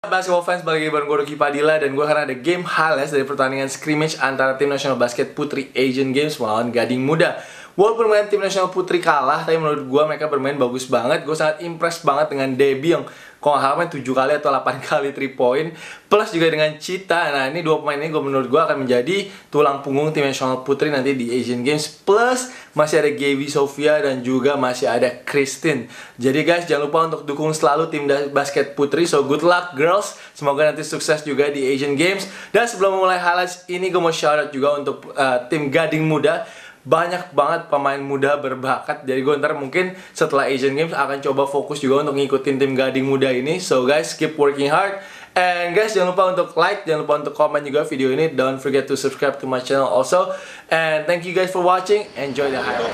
up basketball fans, balik lagi bareng gue Ruki Padilla. Dan gue karena ada game highlights dari pertandingan scrimmage antara tim nasional basket putri Asian Games melawan Gading Muda. Walaupun main tim nasional putri kalah, tapi menurut gue mereka bermain bagus banget. Gue sangat impressed banget dengan Debbie yang kalau nggak salah main 7 kali atau 8 kali 3 point. Plus juga dengan Cita. Nah ini dua pemain ini menurut gue akan menjadi tulang punggung tim nasional putri nanti di Asian Games. Plus masih ada Gaby Sofia dan juga masih ada Christine. Jadi guys, jangan lupa untuk dukung selalu tim basket putri. So good luck girls, semoga nanti sukses juga di Asian Games. Dan sebelum memulai highlights ini, gue mau shout out juga untuk tim Gading Muda. Banyak banget pemain muda berbakat. Jadi gue ntar mungkin setelah Asian Games akan coba fokus juga untuk ngikutin tim Gading Muda ini. So guys, keep working hard. And guys, jangan lupa untuk like, jangan lupa untuk komen juga video ini. Don't forget to subscribe to my channel also. And thank you guys for watching. Enjoy the highlight.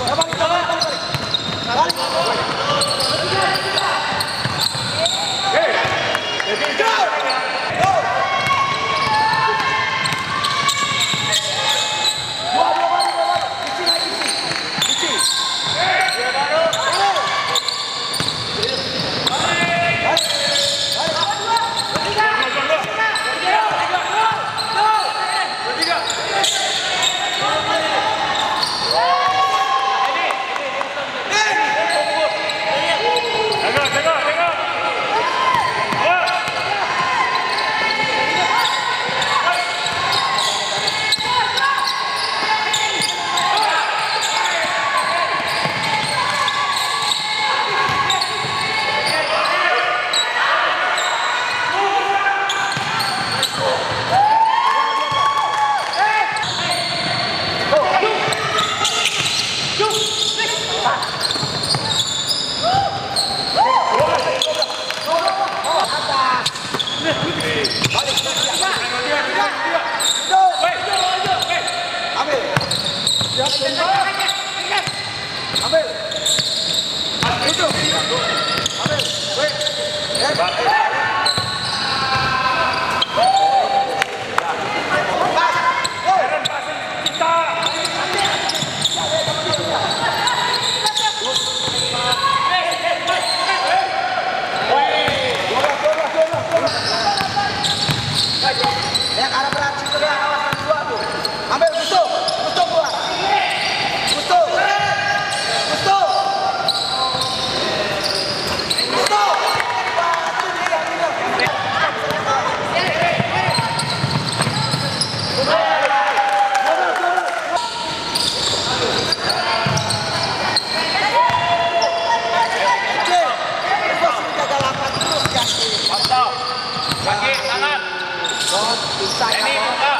Kaki, tangan. Ini buka.